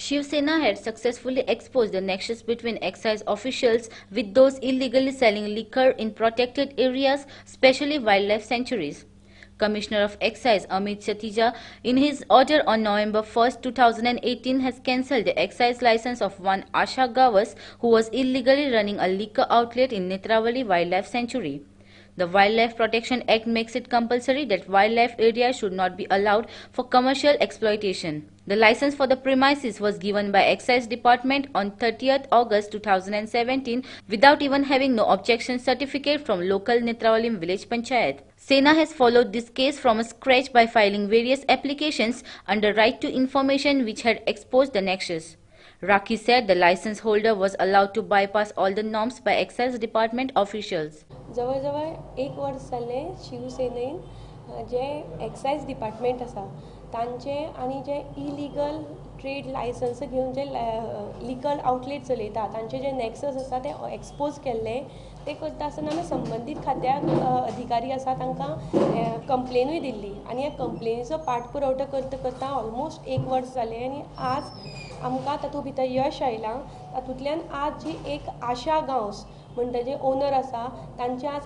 Shiv Sena had successfully exposed the nexus between excise officials with those illegally selling liquor in protected areas, especially wildlife sanctuaries. Commissioner of Excise Amit Satija, in his order on November 1, 2018, has cancelled the excise license of one Asha Gawas who was illegally running a liquor outlet in Netravali Wildlife Sanctuary. The Wildlife Protection Act makes it compulsory that wildlife areas should not be allowed for commercial exploitation. The license for the premises was given by Excise Department on 30th August 2017 without even having no objection certificate from local Netravalim village panchayat. Sena has followed this case from scratch by filing various applications under right to information which had exposed the nexus. Raki said the license holder was allowed to bypass all the norms by Excise Department officials. जवळ 1 वर्ष जालें शिवसेनेन जे excise department आसा तांचे आनी जे illegal trade licence घेवन जे लिगल आउटलेट चलयता तांचे जे नॅक्सस आसा ते एक्सपोज केल्ले ते करता आसतना आमी संबंदीत खात्याक अधिकारी आसा तांकां कंप्लेनूय दिल्ली आनी ह्या कंप्लेनीचो पाठपुरवठो करता करता ऑलमोस्ट 1 वर्स जालें आनी आज आमकां तातूंत भितर यश आयलां. तातूंतल्यान आज जी एक आशा गांवस म्हणटा जे ओनर आसा तांचे आज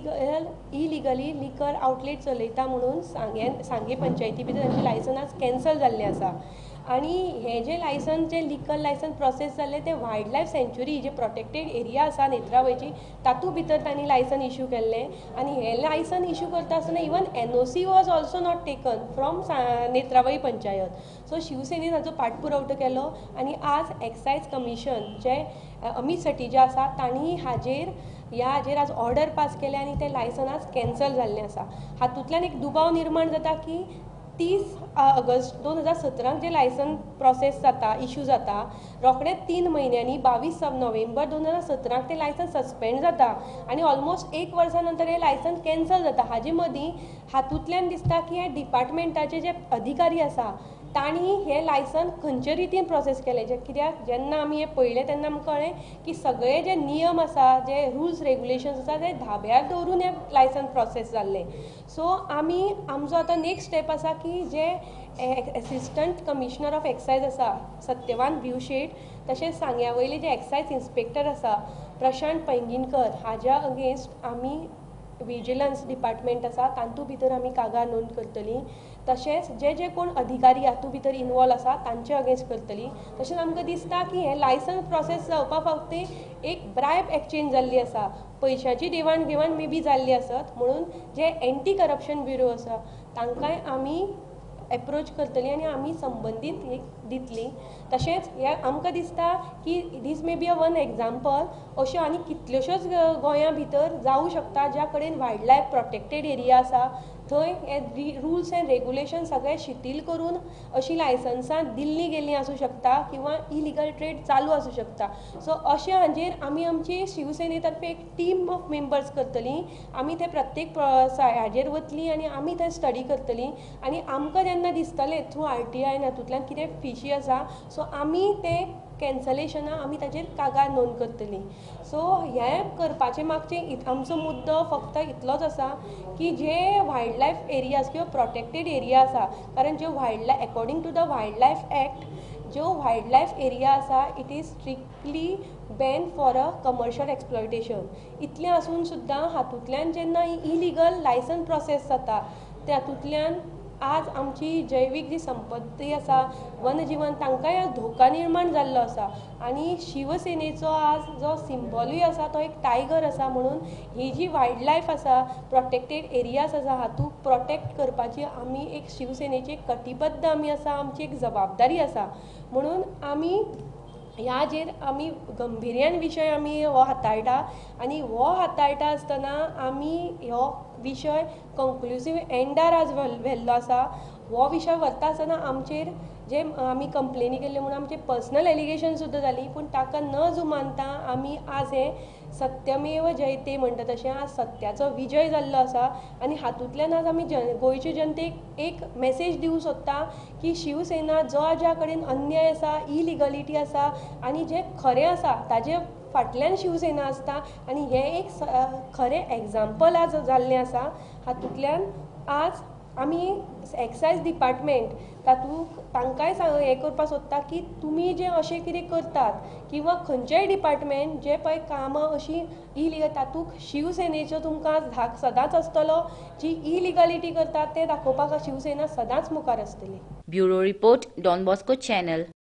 इलिगली लिकर आउटलेट चलयता म्हणून सांगे पंचायती भितर तांचें लायसन आज कॅन्सल जाल्लें आसा. आनी हे जे लायसन जे लिकल लायसन प्रोसेस जाल्ले ते वायल्ड लायफ सेंच्युरी जे प्रोटेक्टेड एरिया आसा नेत्रावयची तातूंत भितर तांणी लायसन इश्यू केल्लें आनी हे लायसन इश्यू करता आसतना even NOC was also not taken from Netravali panchayat. So शिवसेनेन हाचो पाठपुरवठो केलो आनी आज एक्सायज कमिशन जे अमित सटिजा आसा तांणी हाजेर आज ऑर्डर पास केले आनी ते लायसन आज कॅन्सल जाल्लें आसा. हातूंतल्यान एक दुबाव निर्माण जाता की 30 ऑगस्ट 2017 जे लायसन प्रोसेस जाता इश्यू जाता रोखडेच 3 म्हयन्यांनी 22 नोव्हेंबर 2017 ते लायसन सस्पेंड जाता आनी ऑलमोस्ट 1 वर्सा नंतर हे लायसन कॅन्सल जाता. हाजे मदीं हातूंतल्यान दिसता की हे डिपार्टमेंटाचे जे अधिकारी आसा तांणी हे लायसन खंयचे रितीन प्रोसेस केले कित्याक जेन्ना आमी हे पळयलें तेन्ना आमकां कळ्ळें की सगळे जे नियम आसा जे रुल्स रेगुलेशन्स आसा ते धाब्यार दवरून हे लायसन प्रोसेस जाल्लें. सो आमचो आतां नेक्स्ट स्टेप आसा की जे एसिस्टंट कमिशनर ऑफ एक्सायज आसा सत्यवान भिवशेट तशेंच सांग्या वयले जे एक्सायज इन्स्पेक्टर आसा प्रशांत पैंगीणकर हाज्या अगेन्स्ट आमी विजिलन्स डिपार्टमेंट आसा तातूंत भितर आमी कागाळ नोंद करतलीं. तशेंच जे कोण अधिकारी हातूंत भितर इनवॉल्व आसा तांचे अगेन्स्ट करतलीं. तशेंच आमकां दिसता की हे लायसन्स प्रोसेस जावपा फावटी एक ब्रायब एक्सचेंज जाल्ली आसा पयशांची देवाण घेवाण मे बी जाल्ली आसत म्हणून जे एंटी करप्शन ब्युरो आसा तांकांय आमी एप्रोच करतलीं आनी आमी संबंदीत एक दितलीं. तशेंच हे आमकां दिसता की दीस मे बी वन एग्जाम्पल अश्यो आनी कितल्योश्योच गोंया भितर जावं शकता ज्या कडेन वायल्ड लायफ प्रोटेक्टेड एरिया आसा थंय हे रुल्स एंड रेगुलेशन सगळे शिथील करून अशीं लायसन्सां दिल्लीं गेल्लीं आसूं शकता किंवा इलिगल ट्रेड चालू आसूं शकता. सो अशें हाजेर आमी आमची शिवसेने तर्फे एक टीम ऑफ मेंबर्स करतलीं. आमी ते प्रत्येक हाजेर वतलीं आनी आमी थंय स्टडी करतलीं आनी आमकां जेन्ना दिसतलें थ्रू RTI हातूंतल्यान कितें फिशी आसा सो आमी ते कॅन्सलेशनां आमी ताचेर कागाळ नोंद करतलीं. सो हें करपाचे मागचें आमचो मुद्दो फक्त इतलोच आसा की जे वायल्ड लायफ एरियाज किंवा प्रोटेक्टेड एरिया आसा कारण ज्यो according to the wildlife act ज्यो वायल्ड लायफ एरिया आसा it is strictly ban for a commercial exploitation. इतलें आसून सुद्दां हातूंतल्यान जेन्ना इलिगल लायसन प्रोसेस जाता ते हातूंतल्यान आज आमची जैवीक जी संपत्ती आसा वनजीवन तांकांय आज धोका निर्माण जाल्लो आसा आनी शिवसेनेचो आज जो सिंबॉलूय आसा तो एक टायगर आसा म्हणून ही जी वायल्ड लायफ आसा प्रोटेक्टेड एरियाज आसा हातूंत प्रोटेक्ट करपाची आमी एक शिवसेनेची कटिबद्ध आमी आसा आमची एक जबाबदारी आसा म्हणून आमी ह्याचेर आमी गंभीर्यान विशय आमी हो हाताळटा आनी हो हाताळटा आसतना आमी हो विशय कंक्लुसीव एंडार आज व्हेल्लो आसा. हो विशय व्हरता आसतना आमचेर जे आमी कंप्लेनी केल्ल्यो म्हणून आमचे पर्सनल एलिगेशन सुद्दां जालीं पूण ताका न जुमानता आमी आज हे सत्यमेव जयते म्हणटा तशें आज सत्याचो विजय जाल्लो आसा आनी हातूंतल्यान आज आमी गोंयचे जनतेक एक मेसेज दिवंक सोदता की शिवसेना ज्या कडेन अन्याय आसा इलिगलिटी आसा आनी जें खरें आसा ताजे फाटल्यान शिवसेना आसता आनी हें एक खरें एग्जाम्पल आज जाल्लें आसा. हातूंतल्यान आज आमी एक्सायज डिपार्टमेंट तातूंत तांकांय हें करपाक सोदता की तुमी जे अशें कितें करतात किंवा खंयचेय डिपार्टमेंट जे पळय कामां अशीं इलिगल तातूंत शिवसेनेचो तुमकां धाक सदांच आसतलो जी इलिगलिटी करतात ते दाखोवपाक शिवसेना सदांच मुखार आसतली. Bureau report, Don Bosco channel.